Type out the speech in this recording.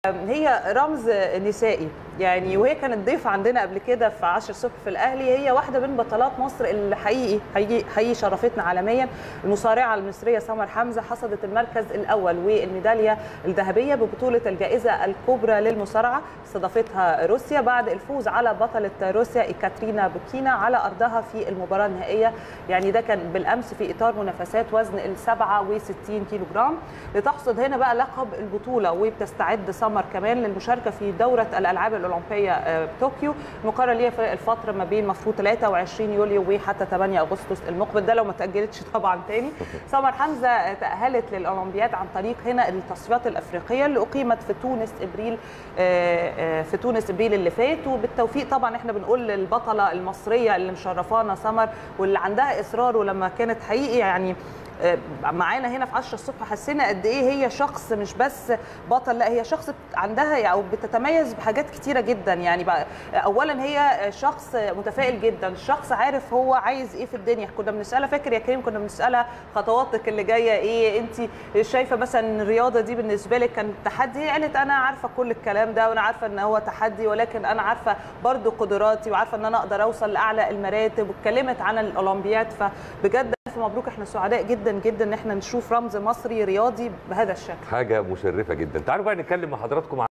هي رمز نسائي يعني، وهي كانت ضيفة عندنا قبل كده في 10 الصبح في الأهلي. هي واحدة من بطلات مصر اللي حقيقي شرفتنا عالميا. المصارعة المصرية سمر حمزة حصدت المركز الأول والميدالية الذهبية ببطولة الجائزة الكبرى للمصارعة استضافتها روسيا بعد الفوز على بطلة روسيا إيكاترينا بوكينا على أرضها في المباراة النهائية. يعني ده كان بالأمس في إطار منافسات وزن ال 67 كيلو جرام. لتحصد هنا بقى لقب البطولة، وبتستعد سمر كمان للمشاركة في دورة الألعاب الأولمبية بطوكيو المقرر ليها في الفترة ما بين مفروض 23 يوليو وحتى 8 أغسطس المقبل، ده لو ما تأجلتش طبعا تاني. سمر حمزة تأهلت للأولمبياد عن طريق هنا التصفيات الأفريقية اللي أقيمت في تونس إبريل اللي فات. وبالتوفيق طبعا احنا بنقول للبطلة المصرية اللي مشرفانا سمر واللي عندها إصرار، ولما كانت حقيقي يعني معانا هنا في 10 الصبح حسينا قد ايه هي شخص مش بس بطل، لا هي شخص عندها او بتتميز بحاجات كتيره جدا. يعني اولا هي شخص متفائل جدا، شخص عارف هو عايز ايه في الدنيا. كنا بنسالها، فاكر يا كريم كنا بنسالها خطواتك اللي جايه ايه، انت شايفه مثلا الرياضه دي بالنسبه لك كان تحدي؟ هي قالت انا عارفه كل الكلام ده وانا عارفه ان هو تحدي، ولكن انا عارفه برضو قدراتي وعارفه ان انا اقدر اوصل لاعلى المراتب. واتكلمت عن الاولمبياد. فبجد مبروك، احنا سعداء جدا جدا ان احنا نشوف رمز مصري رياضي بهذا الشكل. حاجه مشرفه جدا. تعالوا بقى نتكلم مع حضراتكم